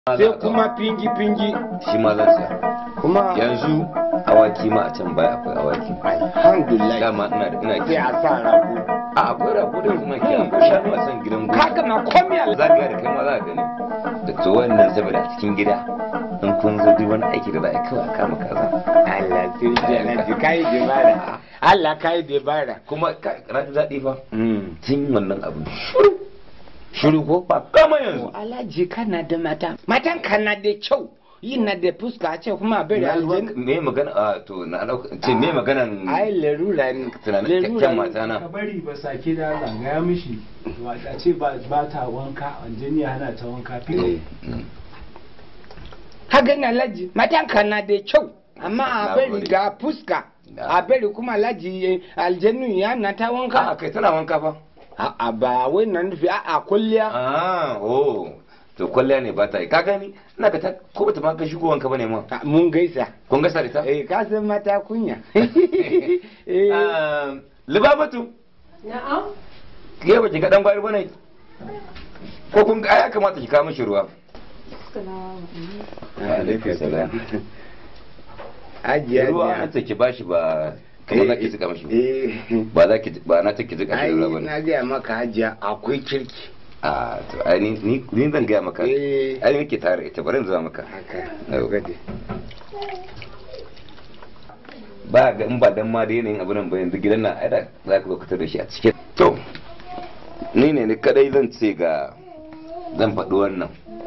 sai kuma fingi shi ma zan saya kuma yanzu awaki ma a can baya akwai awaki alhamdulillah dama ina sai a sa rago a akwai rago da kuma ke akwai shanu a san gidan gobe kaga na komai zagaya da kai ma za ka gani da to wannan saboda a cikin gida in kun zo duk wani aiki da za a yi kawai a kama kaza Allah sai ji na ji kai dabara Allah kai dabara kuma na ji daɗi fa tun wannan abu shiru ko ba kama yanzu Alhaji kana da matan kana da kyau yin na da fuska ce kuma bari aljin me magana a to na ce me maganan ai larura ne tunanin kyakkyan mata na ka bari ba sake da zangaya mishi a ce ba ta wanka aljini hana ta wanka fi haga na Alhaji matan kana da kyau amma a bari ga fuska a bari kuma Alhaji aljanu ya na ta wanka a kai tana wanka fa a ba wai nan nufi a kulliya to kwalliya ne ba ta yi ka gani ina ka ta ko bata ma ka shigo wanka bane ma mun gaisa kun gaisa da ta ka san mata kunya Libabatu na'am ke ba ki ga dan gwari bane ko kun ga ya kamata ki kawo mishi ruwa alaikum salam ajiya ruwa an take bashi ba kamar za ki zika mashi ba na take zika shi ruwa bane na ga maka hajiya akwai kirki a to ai ni zan gaya maka ai nake tare ita bari in zuwa maka haka gode ba ga in ba dan ma da yanayin abu nan ba yanzu gidan nan ai da za ka lokuta da shi a cikin to ni ne kadai zan ce ga zan faɗi wannan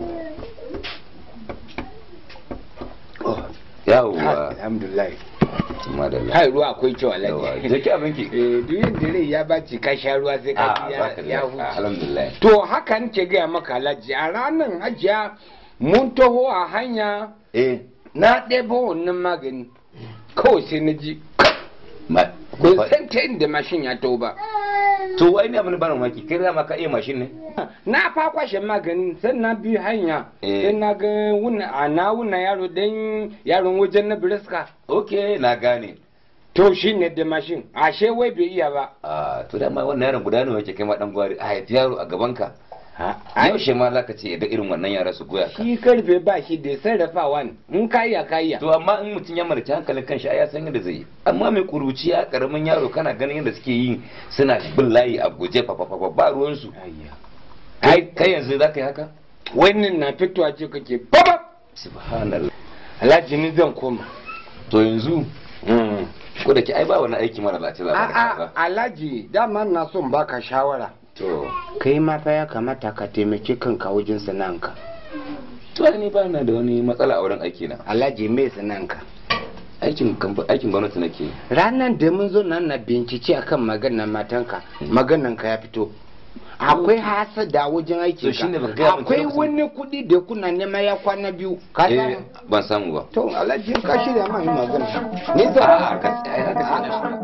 yawwa alhamdulillah madalla kai ruwa akwai kyau Alhaji je ki abinki duk yanda rai ya baci ka sha ruwa sai ka ya huce alhamdulillah to haka nake gaya maka Alhaji a ranar hajiya mun taho a hanya na ɗebo wannan magani kawai sai na ji ban san ta inda mashin ya taho ba to wai ne abin ba mamaki kai da maka iya mashin ne na fa kwashe maganin sai na bi hanya sai na ga wuna yaro dan yaron wajen na biriska okay na gane to shi ne da mashin ashe wai bai iya ba to da ma wannan yaron guda ne yake kai ma dan gwari a haifi yaro a gaban ka yaushe ma za ka ce da irin wannan yara su goya ka shi karfe ba shi da sarrafawa ne in kayya kayya to amma in mutum ya marci hankalin kanshi ai ya san yadda zai yi amma mai kuruciya karamin yaro kana ganin yadda suke yi suna bin layi a guje fafafafa ba ruwan su kai yanzu za ka yi haka wannan na fitowa ce kake baba subhanallah Alhaji ni zan koma to yanzu ko da ke ai ba wani aiki mara lati za a Alhaji dama na son baka shawara to kai ma fa ya kamata ka taimaki kanka wajen sana'anka to ni ba na da wani matsala a wurin aiki na Alhaji me sana'anka aikin gwamnati nake ranan da mun zo nan na bincike akan maganar matanka maganarka ya fito akwai hasada wajen aiki akwai wani kudi da kuna nema ya kwana biyu ka samu ban samu ba to Alhaji ka shirya ma yi magana ni za ka tsaya haka sai na shiga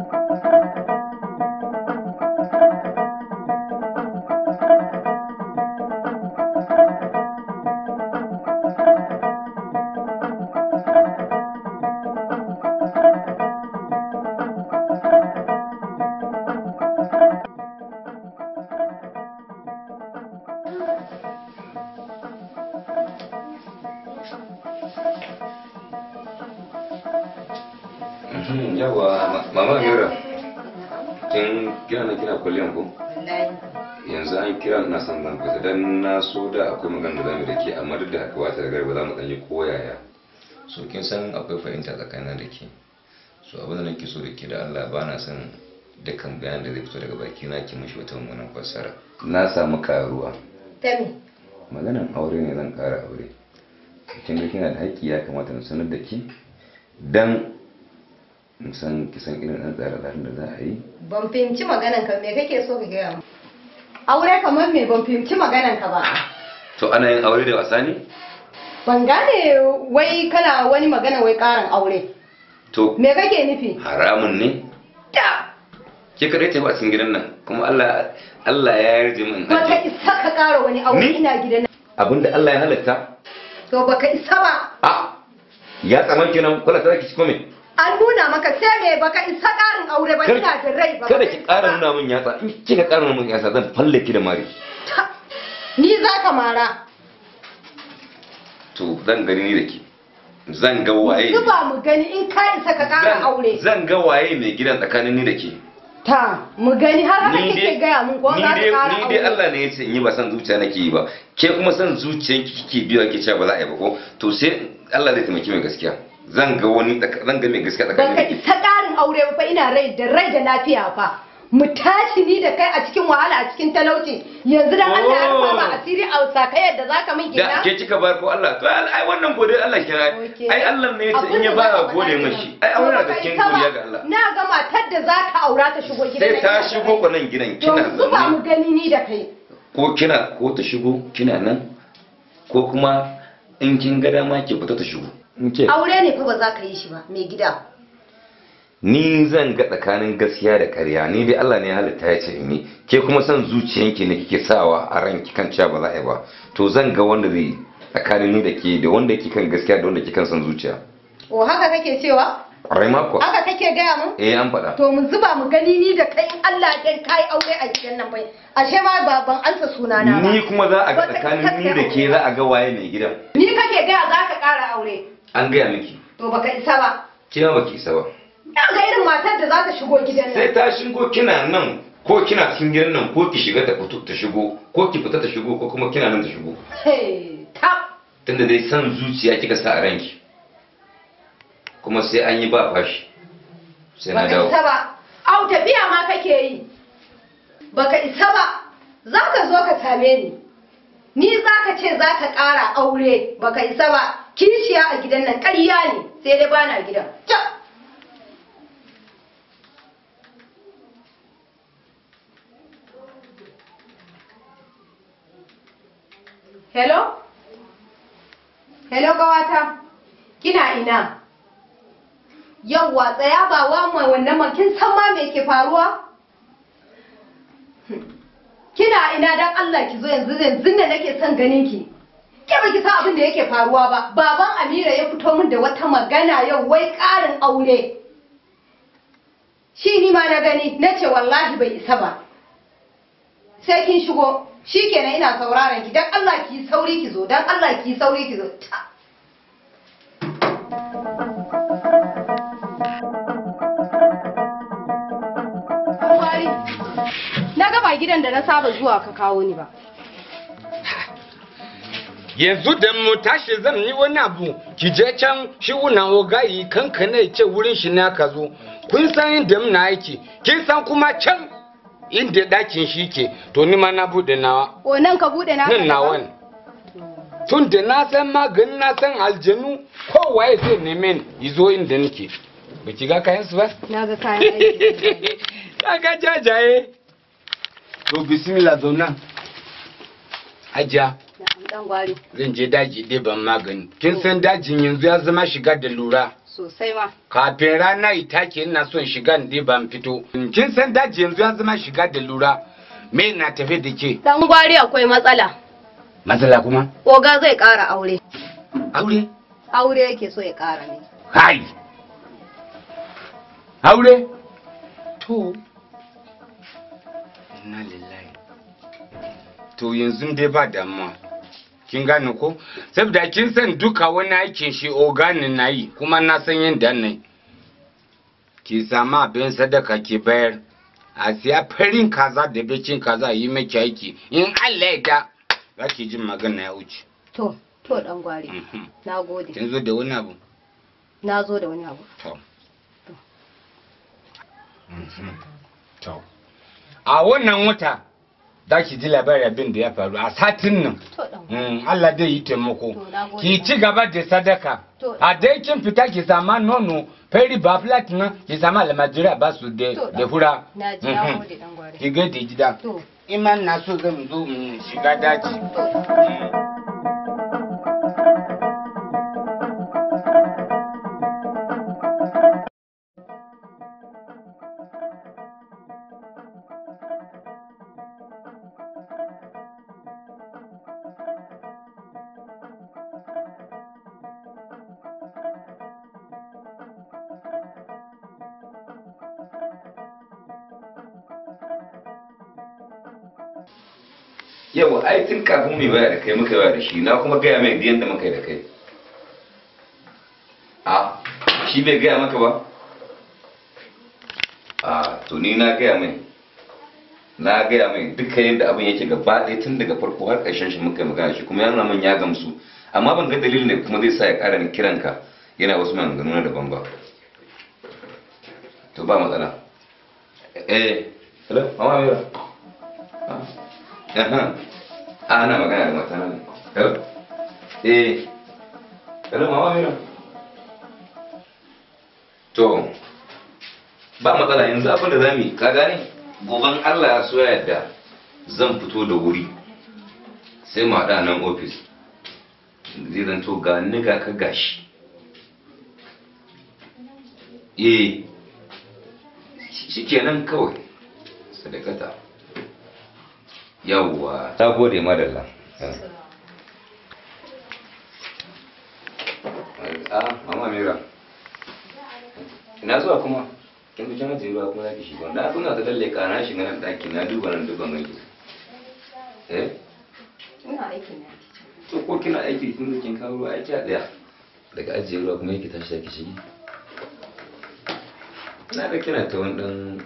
yawa mama mira kin kina kulliyan ko yanzu an kira na san zan fita dan na so da akwai magana da zamu da ke amma duk da haka wata da garba zamu dan yi koyaya so kin san akwai fahimta tsakanin da ke so abin da nake so da ke da Allah ba na son dukkan bayan da zai fito daga baki na ki mishi wata mummunan fassara na samu karuwa tami maganan aure ne zan kara aure kin ga kina da haƙƙi ya kamata na sanar da ki dan san kisan irin ɗan tsare-tsaren da za a yi ban fahimci maganan ka me kake so ka gaya aure kamar me ban fahimci maganan ka ba to ana yin aure da wasa ne ban gane wai kana wani magana wai karan aure to me kake nufi haramun ne da ke kadai ce ba cikin gidan nan kuma Allah ya yarje min ba ka isa ka kara wani aure ina gidan abinda Allah ya halatta to baka isa ba ya tsaman kenan kula ta ki kome an nuna maka sai me baka isa karin aure ba ina da rai ba kada ki ƙara nuna min yatsa in kika ƙara nuna min yatsa zan falle ki da mari ni za ka mara to zan gani ni da ke zan ga waye zuba mu gani in ka isa ka ƙara aure zan ga waye mai gidan tsakanin ni da ke ta mu gani har haka kike gaya mun ko za ka ƙara aure ni dai Allah ne ya ce in yi ba san zuciya nake yi ba ke kuma san zuciyanki kike biyo kike cewa ba za a yi ba ko to sai Allah zai taimaki mai gaskiya zan ga mai gaskiya tsakanin baka isa ƙarin aure ba fa ina rai da lafiya fa mu tashi ni da kai a cikin wahala a cikin talauci yanzu dan Allah ya rufa ma asiri a saka yadda zaka min kenan da ke kika bar ko Allah to ai wannan gode Allah kira ai Allah ne in ya ba gode mashi ai aure da cikin godiya ga Allah na ga matar da zaka aura ta shigo gidan sai ta shigo ko nan gidan kina zuba mu gani ni da kai ko ta shigo kina nan ko kuma in kin ga dama ki fita ta shigo aure ne fa ba za ka yi shi ba mai gida ni zan ga tsakanin gaskiya da ƙarya ni dai Allah ne ya halitta ya ce ni ke kuma san zuciyanki ne kike sawa a ranki kan cewa ba za a yi ba to zan ga wanda zai tsakanin ni da ke da wanda yake kan gaskiya da wanda yake kan san zuciya o haka kake cewa ƙwarai ma kuwa haka kake gaya mun an faɗa to mu zuba mu gani ni da kai in Allah ya kai aure a gidan nan bai ashe ma ban ansa sunana ba ni kuma za a ga tsakanin ni da ke za a ga waye mai gidan ni kake gaya za ka ƙara aure an gaya miki to baka isa ba ke ma baki isa ba ga irin matar da za ta shigo gidan nan sai ta shigo kina nan ko kina cikin gidan nan ko ki shiga ta fito ta shigo ko ki fita ta shigo ko kuma kina nan ta shigo tunda dai san zuciya kika sa a ranki kuma sai an yi ba fashi sai na dawo baka isa ba au tafiya ma kake yi baka isa ba za ka zo ka same ni za ka ce za ka ƙara aure baka isa ba kishiya a gidan nan ƙarya ne sai dai bana gidan Hello? Hello kawata? Kina ina? Yawwa tsaya ba wa wannan man kin san ma me ke faruwa? Kina ina dan Allah ki zo yanzu da nake son ganin ki. Ke baki san abin da yake faruwa ba. Baban Amira ya fito min da wata magana yau wai ƙarin aure. Shi ni ma na gani nace wallahi bai isa ba. Sai kin shigo. Shikenan ina sauraron ki dan Allah ki sauri ki zo dan Allah ki sauri ki zo na ga ba gidan da na saba zuwa ka kawo ni ba yanzu da mu tashi zan yi wani abu ki je can shi wuna ogayi kankane ce wurin shi na ka zo kun san inda muna aiki kin san kuma can inda dakin shi ke to ni ma na bude nawa o nan ka bude na nan nawa ne tun da na san magani na san aljanu kowaye zai neme ni izo inda nake ba ki ga kayan su ba na ga kayan aiki ka jajaye to bismillah zauna hajiya dan gwari zan je daji ɗeban magani kin san dajin yanzu ya zama shiga da lura sosai ma kafin rana ita ke ina son shiga da ban fito kin san daji yanzu ya zama shiga da lura me na tafe da ke dan gwari akwai matsala kuma oga zai ƙara aure aure yake so ya ƙara ne hai aure to inna lillahi to yanzu dai ba damuwa kin gane ko saboda kin san duka wani aikin shi organin nayi kuma na san yadda nayi ki sama abin sadaka ki bayar a siya farin kaza da bakin kaza yi maki aiki in Allah ya da za ki jin magana ya wuce to dan gwari nagode kin zo da wani abu na zo da wani abu to a wannan wata za ki ji labarin abin da ya faru a satin nan Allah dai yi taimako ki ci gaba da sadaka a dai kin fita ki sama nono fari ba flat nan ki sama almajira ba su da fura ki ga da gida iman na so zan zo shiga daji yawa ai tun kafin mu baya da kai muka baya da shi na kuma gaya mai yadda muka yi da kai a shi bai gaya maka ba a to ni na gaya mai duka yadda abin yake gaba ɗaya tun daga farko har ƙarshen shi muka yi magana shi kuma ya nuna min ya gamsu amma ban ga dalilin da kuma zai sa ya ƙara ni kiranka yana wasu maganganu na daban ba to ba matsala hello mama mira ana magana da mata na ne hello hello mama mira to ba matsala yanzu abin da zamu yi ka gane goban Allah ya so yadda zan fito da wuri sai mu haɗa nan ofis zai zanto ga ni ga ka gashi shikenan kawai sadakata yawwa ta gode madalla mama mira ina zuwa kuma kin bi jama'a ruwa kuma zaki shiga na kuna da lalle kana shiga nan daki na duba nan duban ganki ina aiki ne to ko kina aiki tun da kin kawo ruwa aiki a daya daga ajiye ruwa kuma yake tashi yake shigi na da kina ta wani dan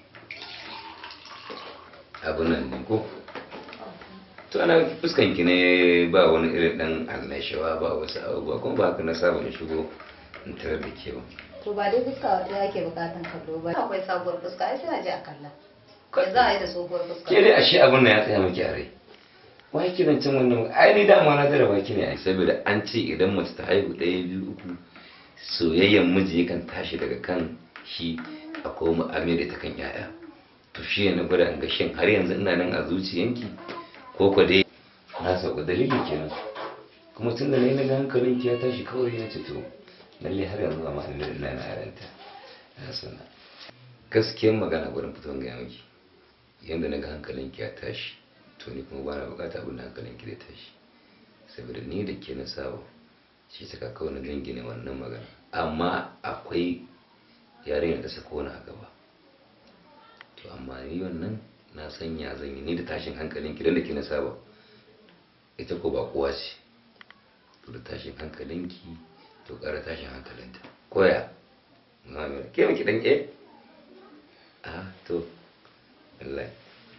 abun nan ne ko to ana fuskan ki ne ba wani irin dan annashawa ba wasu abubuwa kuma ba haka na saba in shigo in tarar da ke ba to ba dai fuska wata yake bukatan kallo ba akwai sabuwar fuska ai sai a je a kalla kai za a yi da tsohuwar fuska ke dai ashe abin nan ya tsaya miki a rai wai kiran cin wannan ai ni dama na da baki ne saboda an ce idan mace ta haihu 1 2 3 soyayyen miji yakan tashi daga kan shi a koma amir ta kan yaya to shi ne gwada ga shin har yanzu ina nan a zuciyanki ko ko dai na sauka dalili kenan kuma tun da nayi na hankalin ki ya tashi kawai ya ce to lalle har yanzu ba ma'anin da ina na yaranta na sana gaskiyar magana gurin fitowar ga miki yanda naga hankalin ki ya tashi to ni kuma bana bukata abin da hankalin ki zai tashi saboda ni da ke na sabo shi saka kawai na gangine wannan magana amma akwai yarinya da sako wani a gaba to amma ni wannan na sanya zan yi ni da tashin hankalin ki da ke na saba ita ko ba kowa ce to da tashin hankalin ki to ƙara tashin hankalinta koya muhammad ke miki dan ke to wallahi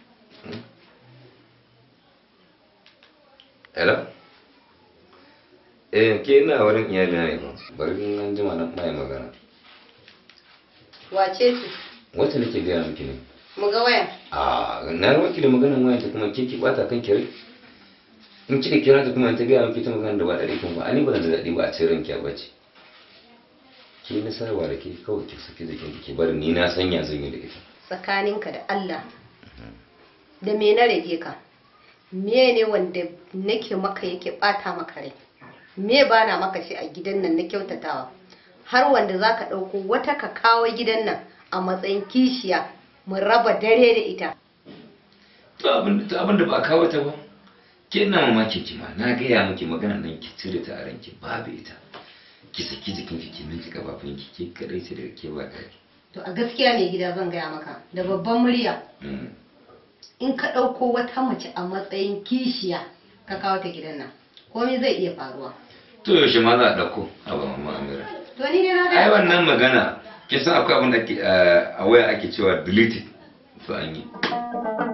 hello ke ina wurin iyali na ne bari nan jima na mai magana wace ce wacce nake gaya miki ne mu ga waya na ruwanki da maganar waya ta kuma ki bata kan kire in kika kira ta kuma ta gaya miki ta magana da ba daɗi kuma ani ba da daɗi ba a ce ranki a bace ki na sarwa da ke kawai ki saki jikin ki bari ni na sanya zan yi da ita tsakaninka da Allah da me na rage ka me ne wanda nake maka yake bata maka rai me bana maka shi a gidan nan na kyautatawa har wanda zaka dauko wata ka kawo gidan nan a matsayin kishiya mu raba dare da ita to abin da ba kawo ta ba ke ina mamaki ki ma na ga ya miki magana nan ki cire ta a ranki babu ita ki saki jikin ki minti kafafun ki ke kadai ce daga ke ba kai to a gaskiya mai gida zan gaya maka da babban murya in ka ɗauko wata mace a matsayin kishiya ka kawo ta gidan nan komai zai iya faruwa to yaushe ma za a ɗauko a ba mamma amira to ni ne na ga ai wannan magana kin san akwai abin da a waya ake cewa deleted to an yi